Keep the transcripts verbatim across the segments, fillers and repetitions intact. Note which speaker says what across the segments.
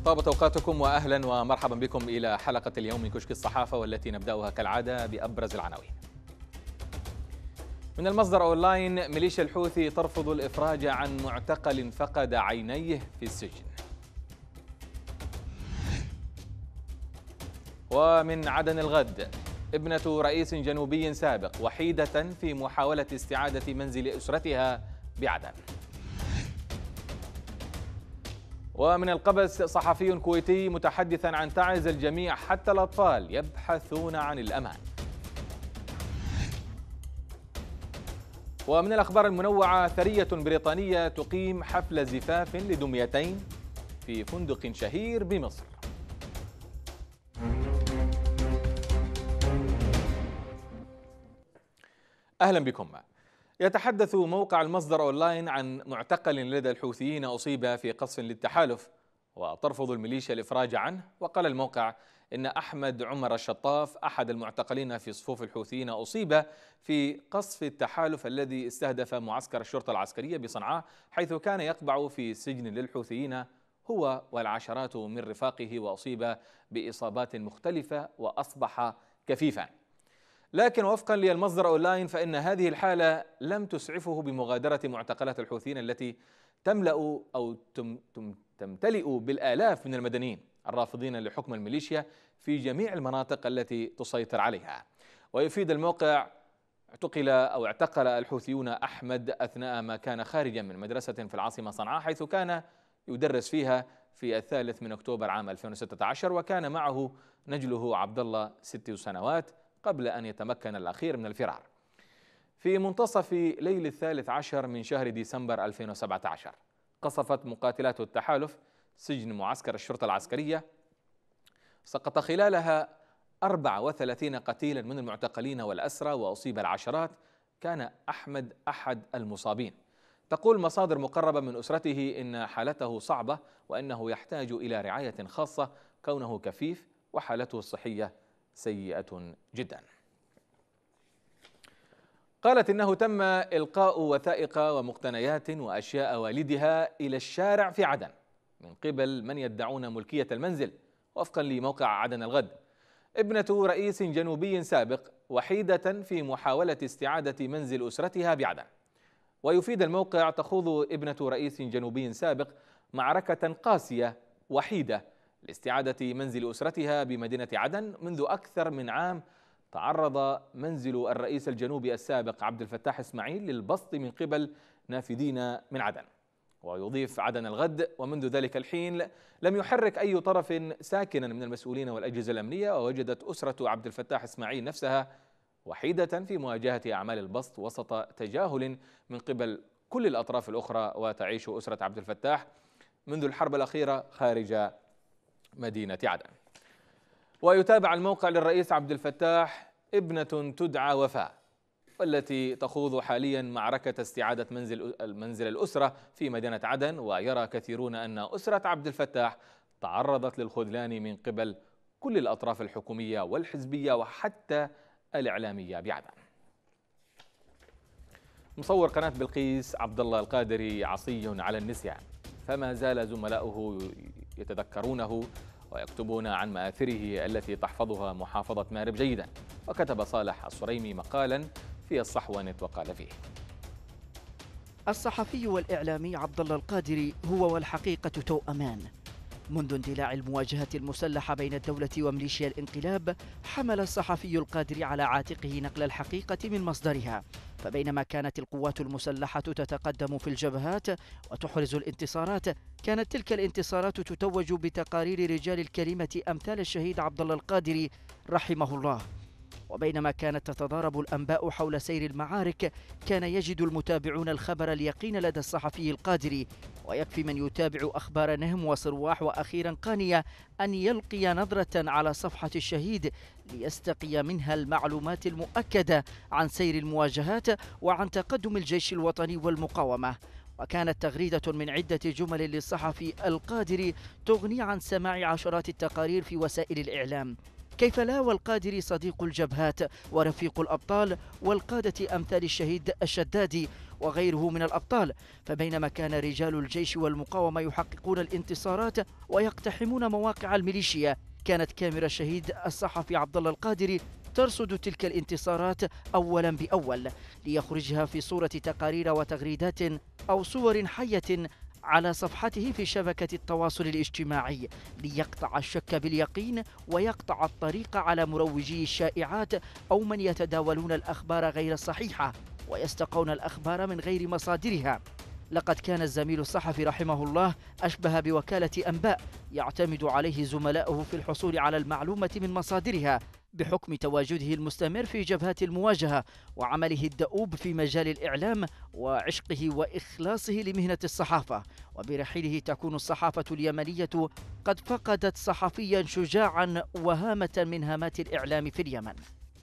Speaker 1: طابت أوقاتكم وأهلا ومرحبا بكم إلى حلقة اليوم من كشك الصحافة، والتي نبدأها كالعادة بأبرز العناوين. من المصدر أونلاين: ميليشيا الحوثي ترفض الإفراج عن معتقل فقد عينيه في السجن. ومن عدن الغد: ابنة رئيس جنوبي سابق وحيدة في محاولة استعادة منزل أسرتها بعدن. ومن القبس: صحفي كويتي متحدثا عن تعز الجميع حتى الأطفال يبحثون عن الأمان. ومن الأخبار المنوعة: ثرية بريطانية تقيم حفل زفاف لدميتين في فندق شهير بمصر. أهلا بكم. يتحدث موقع المصدر أونلاين عن معتقل لدى الحوثيين أصيب في قصف للتحالف، وترفض الميليشيا الإفراج عنه. وقال الموقع إن أحمد عمر الشطاف أحد المعتقلين في صفوف الحوثيين أصيب في قصف التحالف الذي استهدف معسكر الشرطة العسكرية بصنعاء، حيث كان يقبع في سجن للحوثيين هو والعشرات من رفاقه، وأصيب بإصابات مختلفة وأصبح كفيفا. لكن وفقا للمصدر أونلاين فإن هذه الحالة لم تسعفه بمغادرة معتقلات الحوثيين التي تملأ أو تم تم تمتلئ بالآلاف من المدنيين الرافضين لحكم الميليشيا في جميع المناطق التي تسيطر عليها. ويفيد الموقع: اعتقل أو اعتقل الحوثيون أحمد أثناء ما كان خارجا من مدرسة في العاصمة صنعاء، حيث كان يدرس فيها في الثالث من أكتوبر عام ألفين وستة عشر، وكان معه نجله عبد الله ست سنوات قبل أن يتمكن الأخير من الفرار. في منتصف ليل الثالث عشر من شهر ديسمبر ألفين وسبعة عشر قصفت مقاتلات التحالف سجن معسكر الشرطة العسكرية، سقط خلالها أربعة وثلاثين قتيلا من المعتقلين والأسرى، وأصيب العشرات. كان أحمد أحد المصابين. تقول مصادر مقربة من أسرته إن حالته صعبة، وإنه يحتاج إلى رعاية خاصة كونه كفيف وحالته الصحية سيئة جدا. قالت إنه تم إلقاء وثائق ومقتنيات وأشياء والدها إلى الشارع في عدن من قبل من يدعون ملكية المنزل. وفقا لموقع عدن الغد: ابنة رئيس جنوبي سابق وحيدة في محاولة استعادة منزل أسرتها بعدن. ويفيد الموقع: تخوض ابنة رئيس جنوبي سابق معركة قاسية وحيدة لاستعادة منزل أسرتها بمدينة عدن منذ أكثر من عام. تعرض منزل الرئيس الجنوبي السابق عبد الفتاح إسماعيل للبسط من قبل نافذين من عدن. ويضيف عدن الغد: ومنذ ذلك الحين لم يحرك أي طرف ساكنا من المسؤولين والأجهزة الأمنية، ووجدت أسرة عبد الفتاح إسماعيل نفسها وحيدة في مواجهة أعمال البسط وسط تجاهل من قبل كل الأطراف الأخرى. وتعيش أسرة عبد الفتاح منذ الحرب الأخيرة خارج مدينة عدن. ويتابع الموقع: للرئيس عبد الفتاح ابنة تدعى وفاء، والتي تخوض حاليا معركة استعادة منزل منزل الأسرة في مدينة عدن. ويرى كثيرون أن أسرة عبد الفتاح تعرضت للخذلان من قبل كل الأطراف الحكومية والحزبية وحتى الإعلامية بعدن. مصور قناة بلقيس عبد الله القادري عصي على النسيان، فما زال زملاؤه يتذكرونه ويكتبون عن مآثره التي تحفظها محافظة مأرب جيدا. وكتب صالح الصريمي مقالا في الصحوة وقال فيه:
Speaker 2: الصحفي والإعلامي عبد الله القادري هو والحقيقة توأمان. منذ اندلاع المواجهة المسلحة بين الدولة وميليشيا الانقلاب، حمل الصحفي القادري على عاتقه نقل الحقيقة من مصدرها. فبينما كانت القوات المسلحة تتقدم في الجبهات وتحرز الانتصارات، كانت تلك الانتصارات تتوج بتقارير رجال الكلمة أمثال الشهيد عبد الله القادري رحمه الله. وبينما كانت تتضارب الأنباء حول سير المعارك، كان يجد المتابعون الخبر اليقين لدى الصحفي القادري. ويكفي من يتابع أخبار نهم وصرواح وأخيرا قانية أن يلقي نظرة على صفحة الشهيد ليستقي منها المعلومات المؤكدة عن سير المواجهات وعن تقدم الجيش الوطني والمقاومة. وكانت تغريدة من عدة جمل للصحفي القادري تغني عن سماع عشرات التقارير في وسائل الإعلام. كيف لا والقادري صديق الجبهات ورفيق الأبطال والقادة أمثال الشهيد الشدادي وغيره من الأبطال. فبينما كان رجال الجيش والمقاومة يحققون الانتصارات ويقتحمون مواقع الميليشيا، كانت كاميرا الشهيد الصحفي عبد الله القادري ترصد تلك الانتصارات أولا بأول ليخرجها في صورة تقارير وتغريدات أو صور حية على صفحته في شبكة التواصل الاجتماعي، ليقطع الشك باليقين ويقطع الطريق على مروجي الشائعات أو من يتداولون الأخبار غير الصحيحة ويستقون الأخبار من غير مصادرها. لقد كان الزميل الصحفي رحمه الله أشبه بوكالة أنباء يعتمد عليه زملاؤه في الحصول على المعلومة من مصادرها، بحكم تواجده المستمر في جبهات المواجهة وعمله الدؤوب في مجال الإعلام وعشقه وإخلاصه لمهنة الصحافة. وبرحيله تكون الصحافة اليمنية قد فقدت صحفيا شجاعا وهامة من هامات الإعلام في اليمن.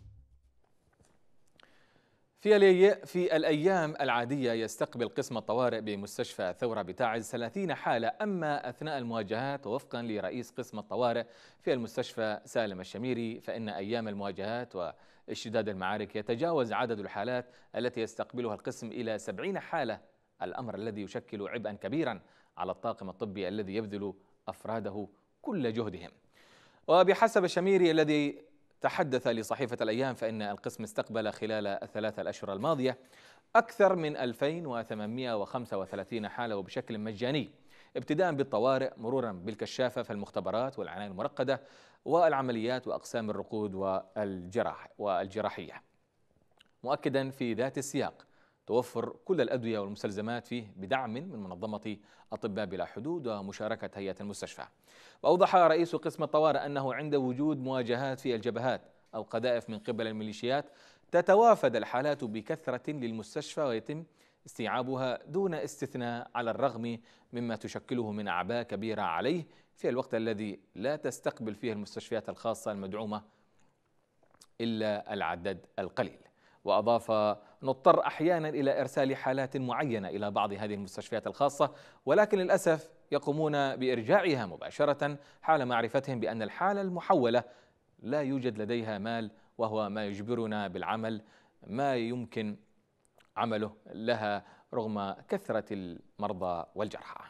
Speaker 1: في في الأيام العادية يستقبل قسم الطوارئ بمستشفى ثورة بتعز ثلاثين حالة، أما أثناء المواجهات ووفقا لرئيس قسم الطوارئ في المستشفى سالم الشميري فإن أيام المواجهات واشتداد المعارك يتجاوز عدد الحالات التي يستقبلها القسم إلى سبعين حالة، الأمر الذي يشكل عبئا كبيرا على الطاقم الطبي الذي يبذل أفراده كل جهدهم. وبحسب الشميري الذي تحدث لصحيفة الأيام فإن القسم استقبل خلال الثلاثة الأشهر الماضية أكثر من ألفين وثمانمئة وخمسة وثلاثين حالة وبشكل مجاني، ابتداء بالطوارئ مرورا بالكشافة في المختبرات والعناية المرقدة والعمليات وأقسام الرقود والجراح والجراحية، مؤكدا في ذات السياق توفر كل الأدوية والمستلزمات فيه بدعم من منظمة أطباء بلا حدود ومشاركة هيئة المستشفى. وأوضح رئيس قسم الطوارئ أنه عند وجود مواجهات في الجبهات أو قذائف من قبل الميليشيات تتوافد الحالات بكثرة للمستشفى ويتم استيعابها دون استثناء على الرغم مما تشكله من أعباء كبيرة عليه في الوقت الذي لا تستقبل فيه المستشفيات الخاصة المدعومة إلا العدد القليل. وأضاف: نضطر أحيانا إلى إرسال حالات معينة إلى بعض هذه المستشفيات الخاصة، ولكن للأسف يقومون بإرجاعها مباشرة حال معرفتهم بأن الحالة المحولة لا يوجد لديها مال، وهو ما يجبرنا بالعمل ما يمكن عمله لها رغم كثرة المرضى والجرحى.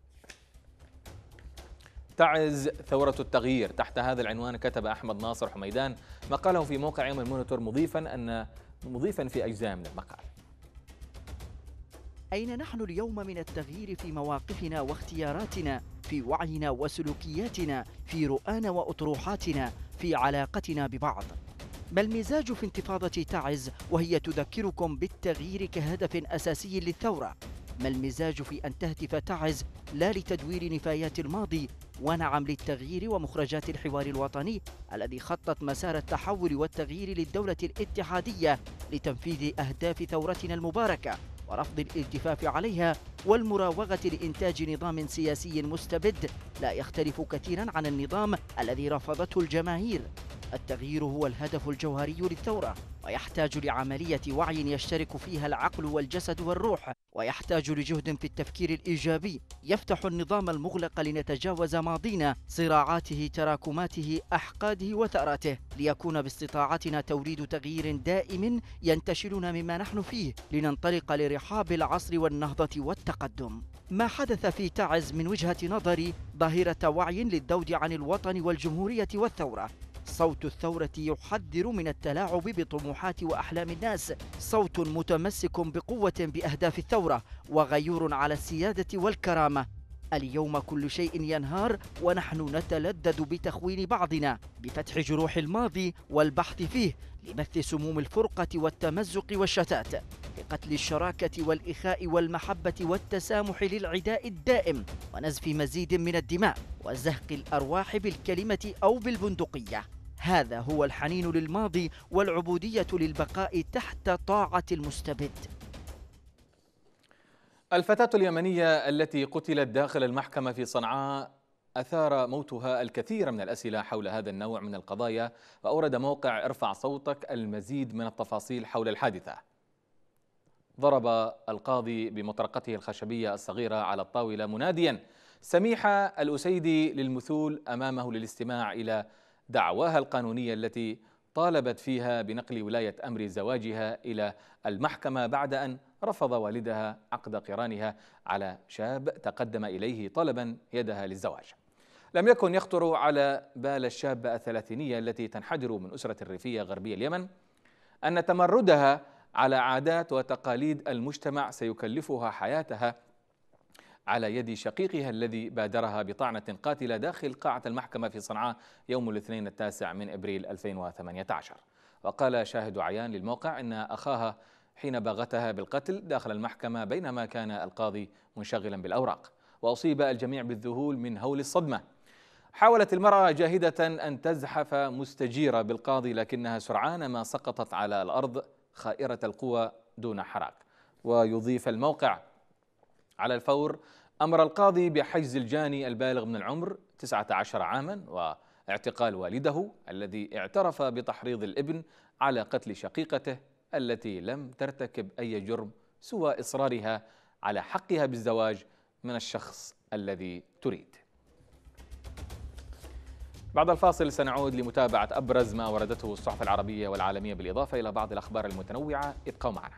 Speaker 1: تعز ثورة التغيير. تحت هذا العنوان كتب أحمد ناصر حميدان مقاله في موقع يوم المونيتور مضيفا أن مضيفا في أجزاء من المقال:
Speaker 2: أين نحن اليوم من التغيير في مواقفنا واختياراتنا، في وعينا وسلوكياتنا، في رؤانا وأطروحاتنا، في علاقتنا ببعض؟ ما المزاج في انتفاضة تعز وهي تذكركم بالتغيير كهدف أساسي للثورة؟ ما المزاج في أن تهتف تعز لا لتدوير نفايات الماضي ونعم للتغيير ومخرجات الحوار الوطني الذي خطت مسار التحول والتغيير للدولة الاتحادية لتنفيذ أهداف ثورتنا المباركة ورفض الالتفاف عليها والمراوغة لإنتاج نظام سياسي مستبد لا يختلف كثيرا عن النظام الذي رفضته الجماهير؟ التغيير هو الهدف الجوهري للثورة، ويحتاج لعملية وعي يشترك فيها العقل والجسد والروح، ويحتاج لجهد في التفكير الإيجابي يفتح النظام المغلق لنتجاوز ماضينا، صراعاته، تراكماته، أحقاده وثأراته، ليكون باستطاعتنا توريد تغيير دائم ينتشلنا مما نحن فيه لننطلق لرحاب العصر والنهضة والتقدم. ما حدث في تعز من وجهة نظري ظاهرة وعي للذود عن الوطن والجمهورية والثورة. صوت الثورة يحذر من التلاعب بطموحات وأحلام الناس، صوت متمسك بقوة بأهداف الثورة وغيور على السيادة والكرامة. اليوم كل شيء ينهار ونحن نتلذذ بتخوين بعضنا، بفتح جروح الماضي والبحث فيه، لبث سموم الفرقة والتمزق والشتات، لقتل الشراكة والإخاء والمحبة والتسامح للعداء الدائم، ونزف مزيد من الدماء وزهق الأرواح بالكلمة أو بالبندقية. هذا هو الحنين للماضي والعبودية للبقاء تحت طاعة المستبد.
Speaker 1: الفتاة اليمنية التي قتلت داخل المحكمة في صنعاء أثار موتها الكثير من الأسئلة حول هذا النوع من القضايا، وأورد موقع ارفع صوتك المزيد من التفاصيل حول الحادثة. ضرب القاضي بمطرقته الخشبية الصغيرة على الطاولة مناديا سميحة الأسيدي للمثول أمامه للاستماع إلى دعواها القانونية التي طالبت فيها بنقل ولاية أمر زواجها إلى المحكمة بعد أن رفض والدها عقد قرانها على شاب تقدم إليه طلبا يدها للزواج. لم يكن يخطر على بال الشابة الثلاثينية التي تنحدر من أسرة ريفية غربي اليمن أن تمردها على عادات وتقاليد المجتمع سيكلفها حياتها على يد شقيقها الذي بادرها بطعنة قاتلة داخل قاعة المحكمة في صنعاء يوم الاثنين التاسع من إبريل ألفين وثمانية عشر. وقال شاهد عيان للموقع إن أخاها حين باغتها بالقتل داخل المحكمة بينما كان القاضي منشغلا بالأوراق، وأصيب الجميع بالذهول من هول الصدمة. حاولت المرأة جاهدة أن تزحف مستجيرة بالقاضي لكنها سرعان ما سقطت على الأرض خائرة القوى دون حراك. ويضيف الموقع على الفور أمر القاضي بحجز الجاني البالغ من العمر تسعة عشر عاما واعتقال والده الذي اعترف بتحريض الابن على قتل شقيقته التي لم ترتكب أي جرم سوى إصرارها على حقها بالزواج من الشخص الذي تريد. بعد الفاصل سنعود لمتابعة أبرز ما وردته الصحف العربية والعالمية بالإضافة إلى بعض الأخبار المتنوعة. ابقوا معنا.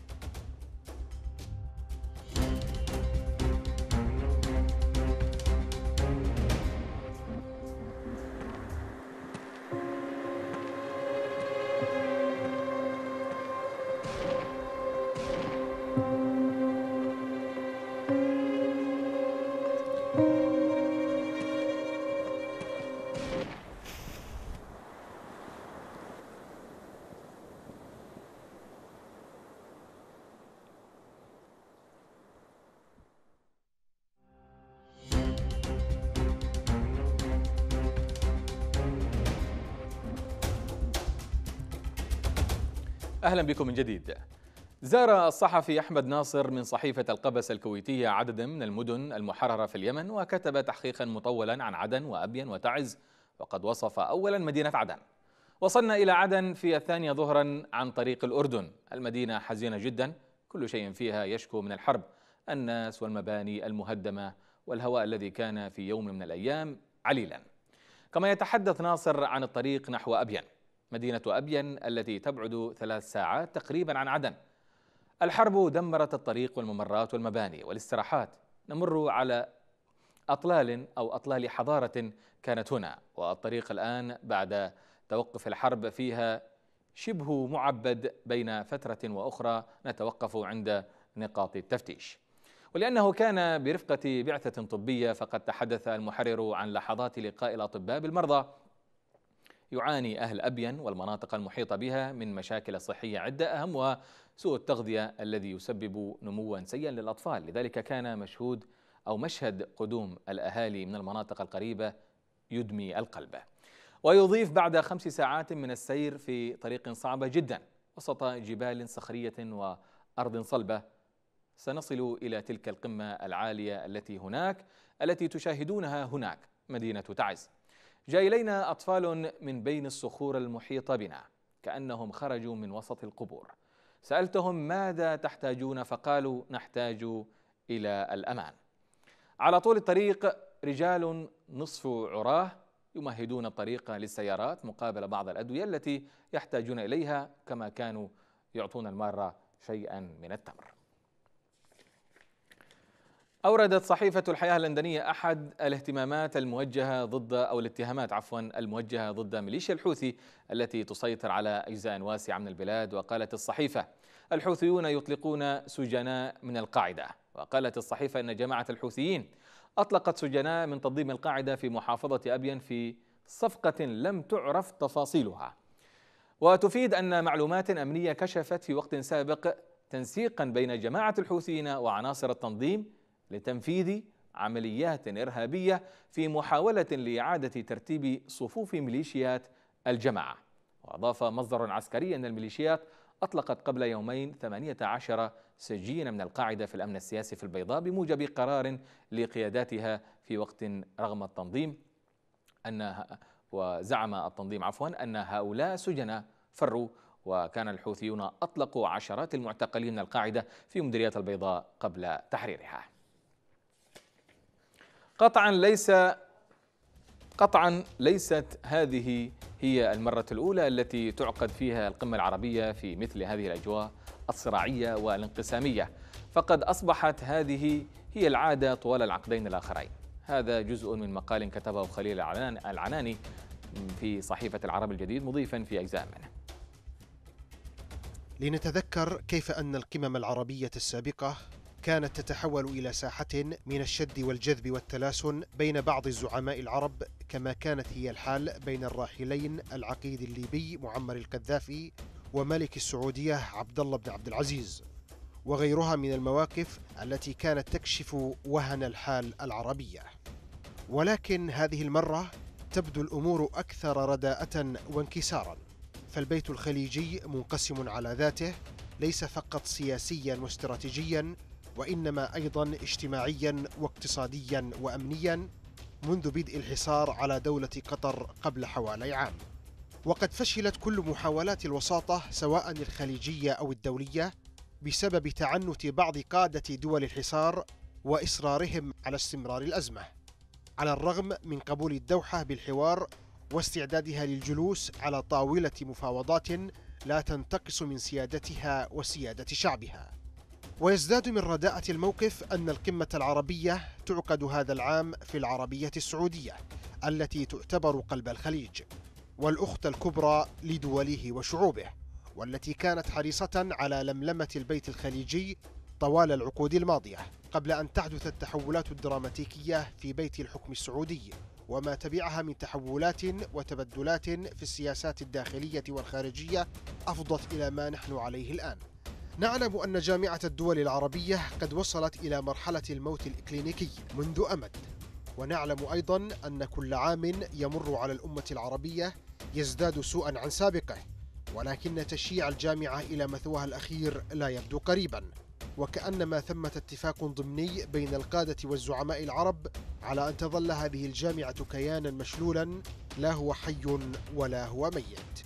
Speaker 1: أهلا بكم من جديد. زار الصحفي أحمد ناصر من صحيفة القبس الكويتية عددا من المدن المحررة في اليمن وكتب تحقيقا مطولا عن عدن وأبين وتعز، وقد وصف أولا مدينة عدن. وصلنا إلى عدن في الثانية ظهرا عن طريق الأردن. المدينة حزينة جدا، كل شيء فيها يشكو من الحرب، الناس والمباني المهدمة والهواء الذي كان في يوم من الأيام عليلا. كما يتحدث ناصر عن الطريق نحو أبين، مدينة أبين التي تبعد ثلاث ساعات تقريبا عن عدن. الحرب دمرت الطريق والممرات والمباني والاستراحات. نمر على أطلال أو أطلال حضارة كانت هنا، والطريق الآن بعد توقف الحرب فيها شبه معبد، بين فترة وأخرى نتوقف عند نقاط التفتيش. ولأنه كان برفقة بعثة طبية فقد تحدث المحرر عن لحظات لقاء الأطباء بالمرضى. يعاني أهل أبين والمناطق المحيطة بها من مشاكل صحية عدة، أهمها سوء التغذية الذي يسبب نموا سيئا للأطفال. لذلك كان مشهود أو مشهد قدوم الأهالي من المناطق القريبة يدمي القلب. ويضيف بعد خمس ساعات من السير في طريق صعبة جدا وسط جبال صخرية وأرض صلبة سنصل إلى تلك القمة العالية التي هناك التي تشاهدونها هناك، مدينة تعز. جاء إلينا أطفال من بين الصخور المحيطة بنا كأنهم خرجوا من وسط القبور. سألتهم ماذا تحتاجون فقالوا نحتاج إلى الأمان. على طول الطريق رجال نصف عراه يمهدون الطريق للسيارات مقابل بعض الأدوية التي يحتاجون إليها، كما كانوا يعطون المارة شيئا من التمر. أوردت صحيفة الحياة اللندنية أحد الاهتمامات الموجهة ضد أو الاتهامات عفوا الموجهة ضد ميليشيا الحوثي التي تسيطر على أجزاء واسعة من البلاد. وقالت الصحيفة الحوثيون يطلقون سجناء من القاعدة. وقالت الصحيفة أن جماعة الحوثيين أطلقت سجناء من تنظيم القاعدة في محافظة أبين في صفقة لم تعرف تفاصيلها. وتفيد أن معلومات أمنية كشفت في وقت سابق تنسيقا بين جماعة الحوثيين وعناصر التنظيم لتنفيذ عمليات إرهابية في محاولة لإعادة ترتيب صفوف ميليشيات الجماعة. وأضاف مصدر عسكري أن الميليشيات أطلقت قبل يومين ثمانية عشر سجينا من القاعدة في الأمن السياسي في البيضاء بموجب قرار لقياداتها في وقت رغم التنظيم أن وزعم التنظيم عفوا أن هؤلاء سجناء فروا. وكان الحوثيون أطلقوا عشرات المعتقلين من القاعدة في مديرية البيضاء قبل تحريرها. قطعا ليس قطعا ليست هذه هي المرة الأولى التي تعقد فيها القمة العربية في مثل هذه الأجواء الصراعية والانقسامية، فقد أصبحت هذه هي العادة طوال العقدين الآخرين. هذا جزء من مقال كتبه خليل العناني في صحيفة العرب الجديد، مضيفا في أجزاء منه:
Speaker 3: لنتذكر كيف أن القمم العربية السابقة كانت تتحول إلى ساحة من الشد والجذب والتلاسن بين بعض الزعماء العرب، كما كانت هي الحال بين الراحلين العقيد الليبي معمر القذافي وملك السعودية عبد الله بن عبد العزيز، وغيرها من المواقف التي كانت تكشف وهن الحال العربية. ولكن هذه المرة تبدو الأمور أكثر رداءة وانكسارا، فالبيت الخليجي منقسم على ذاته، ليس فقط سياسيا واستراتيجيا، وإنما أيضا اجتماعيا واقتصاديا وأمنيا، منذ بدء الحصار على دولة قطر قبل حوالي عام. وقد فشلت كل محاولات الوساطة سواء الخليجية أو الدولية بسبب تعنت بعض قادة دول الحصار وإصرارهم على استمرار الأزمة، على الرغم من قبول الدوحة بالحوار واستعدادها للجلوس على طاولة مفاوضات لا تنتقص من سيادتها وسيادة شعبها. ويزداد من رداءة الموقف أن القمة العربية تعقد هذا العام في العربية السعودية التي تعتبر قلب الخليج والأخت الكبرى لدوله وشعوبه، والتي كانت حريصة على لملمة البيت الخليجي طوال العقود الماضية قبل أن تحدث التحولات الدراماتيكية في بيت الحكم السعودي وما تبعها من تحولات وتبدلات في السياسات الداخلية والخارجية أفضت إلى ما نحن عليه الآن. نعلم أن جامعة الدول العربية قد وصلت إلى مرحلة الموت الإكلينيكي منذ أمد، ونعلم أيضا أن كل عام يمر على الأمة العربية يزداد سوءا عن سابقه، ولكن تشييع الجامعة إلى مثواها الأخير لا يبدو قريبا، وكأنما ثمة اتفاق ضمني بين القادة والزعماء العرب على أن تظل هذه الجامعة كيانا مشلولا لا هو حي ولا هو ميت.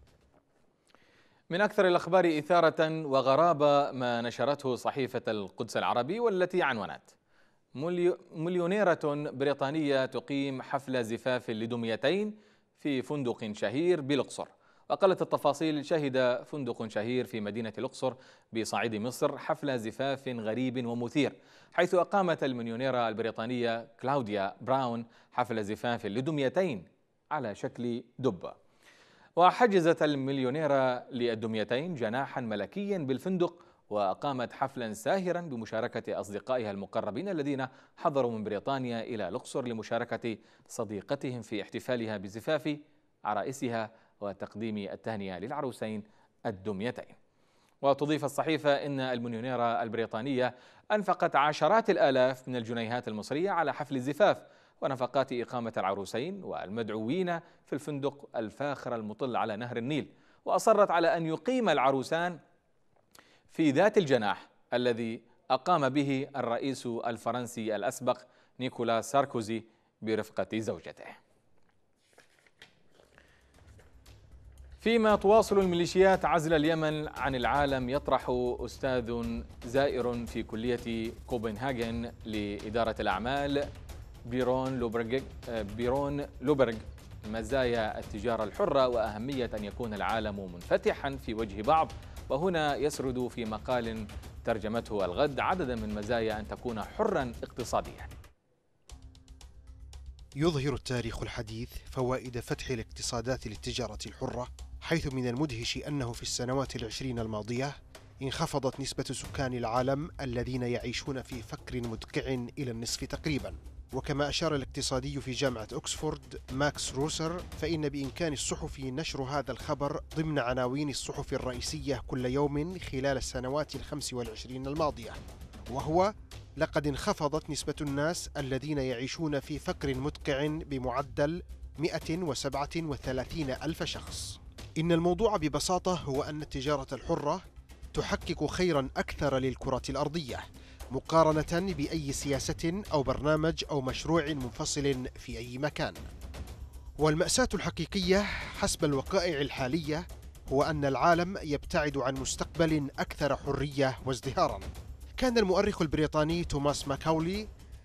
Speaker 1: من أكثر الأخبار إثارة وغرابة ما نشرته صحيفة القدس العربي، والتي عنونت: مليونيرة بريطانية تقيم حفل زفاف لدميتين في فندق شهير بالأقصر. وقالت التفاصيل: شهد فندق شهير في مدينة الأقصر بصعيد مصر حفل زفاف غريب ومثير، حيث أقامت المليونيرة البريطانية كلاوديا براون حفل زفاف لدميتين على شكل دبة. وحجزت المليونيرة للدميتين جناحا ملكيا بالفندق، وأقامت حفلا ساهرا بمشاركة أصدقائها المقربين الذين حضروا من بريطانيا إلى الأقصر لمشاركة صديقتهم في احتفالها بزفاف عرائسها وتقديم التهنئة للعروسين الدميتين. وتضيف الصحيفة إن المليونيرة البريطانية أنفقت عشرات الآلاف من الجنيهات المصرية على حفل الزفاف ونفقات إقامة العروسين والمدعوين في الفندق الفاخر المطل على نهر النيل، وأصرت على أن يقيم العروسان في ذات الجناح الذي أقام به الرئيس الفرنسي الأسبق نيكولاس ساركوزي برفقة زوجته. فيما تواصل الميليشيات عزل اليمن عن العالم، يطرح أستاذ زائر في كلية كوبنهاجن لإدارة الأعمال بيرون لوبرغ بيرون لوبرغ مزايا التجارة الحرة وأهمية أن يكون العالم منفتحا في وجه بعض. وهنا يسرد في مقال ترجمته الغد عددا من مزايا أن تكون حرا اقتصاديا.
Speaker 3: يظهر التاريخ الحديث فوائد فتح الاقتصادات للتجارة الحرة، حيث من المدهش أنه في السنوات العشرين الماضية انخفضت نسبة سكان العالم الذين يعيشون في فقر مدقع إلى النصف تقريبا. وكما أشار الاقتصادي في جامعة أكسفورد ماكس روسر، فإن بإمكان الصحفي نشر هذا الخبر ضمن عناوين الصحف الرئيسية كل يوم خلال السنوات الخمس والعشرين الماضية، وهو: لقد انخفضت نسبة الناس الذين يعيشون في فقر مدقع بمعدل مئة وسبعة وثلاثين ألف شخص. إن الموضوع ببساطة هو أن التجارة الحرة تحقق خيرا أكثر للكرة الأرضية مقارنة بأي سياسة أو برنامج أو مشروع منفصل في أي مكان. والمأساة الحقيقية حسب الوقائع الحالية هو أن العالم يبتعد عن مستقبل أكثر حرية وازدهارا. كان المؤرخ البريطاني توماس ماكاولي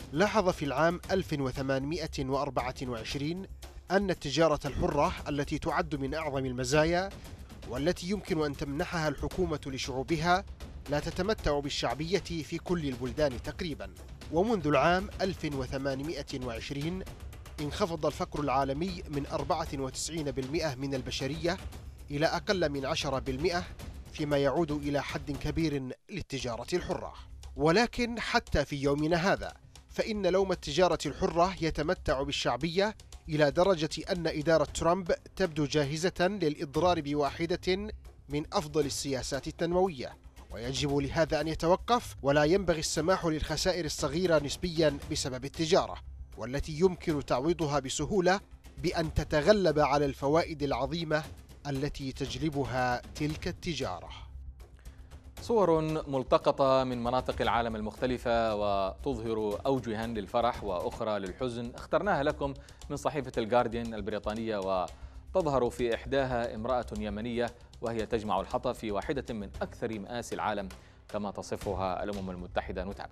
Speaker 3: لاحظ في العام ألف وثمانمئة وأربعة وعشرين أن التجارة الحرة التي تعد من أعظم المزايا والتي يمكن أن تمنحها الحكومة لشعوبها لا تتمتع بالشعبية في كل البلدان تقريبا. ومنذ العام ألف وثمانمئة وعشرين انخفض الفقر العالمي من أربعة وتسعين بالمئة من البشرية إلى أقل من عشرة بالمئة، فيما يعود إلى حد كبير للتجارة الحرة. ولكن حتى في يومنا هذا فإن لوم التجارة الحرة يتمتع بالشعبية إلى درجة أن إدارة ترامب تبدو جاهزة للإضرار بواحدة من أفضل السياسات التنموية، ويجب لهذا أن يتوقف، ولا ينبغي السماح للخسائر الصغيرة نسبيا بسبب التجارة، والتي يمكن تعويضها بسهولة بأن تتغلب على الفوائد العظيمة التي تجلبها تلك التجارة.
Speaker 1: صور ملتقطة من مناطق العالم المختلفة وتظهر أوجها للفرح وأخرى للحزن اخترناها لكم من صحيفة الجارديان البريطانية، وتظهر في إحداها امرأة يمنية وهي تجمع الحطب في واحدة من أكثر مآسي العالم كما تصفها الأمم المتحدة. نتابع.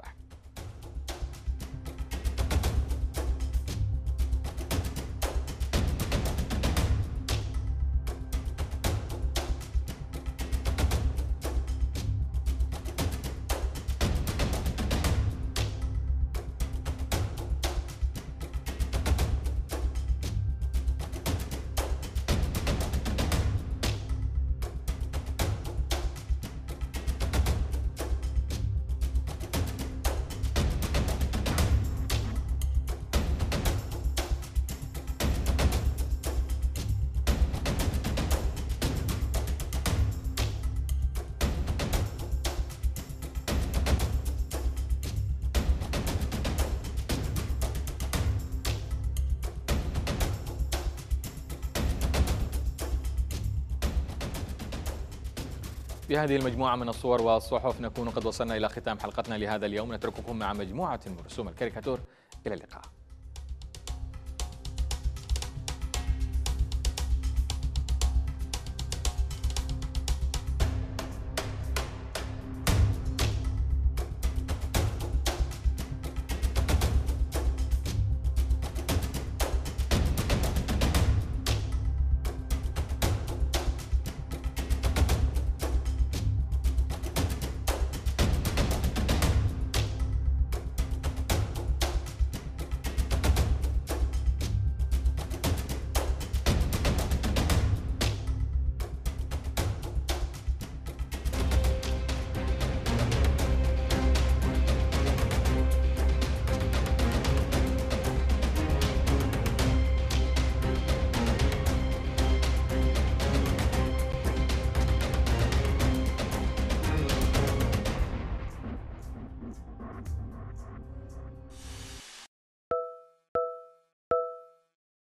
Speaker 1: بهذه المجموعة من الصور والصحف نكون قد وصلنا إلى ختام حلقتنا لهذا اليوم. نترككم مع مجموعة من رسوم الكاريكاتور. إلى اللقاء.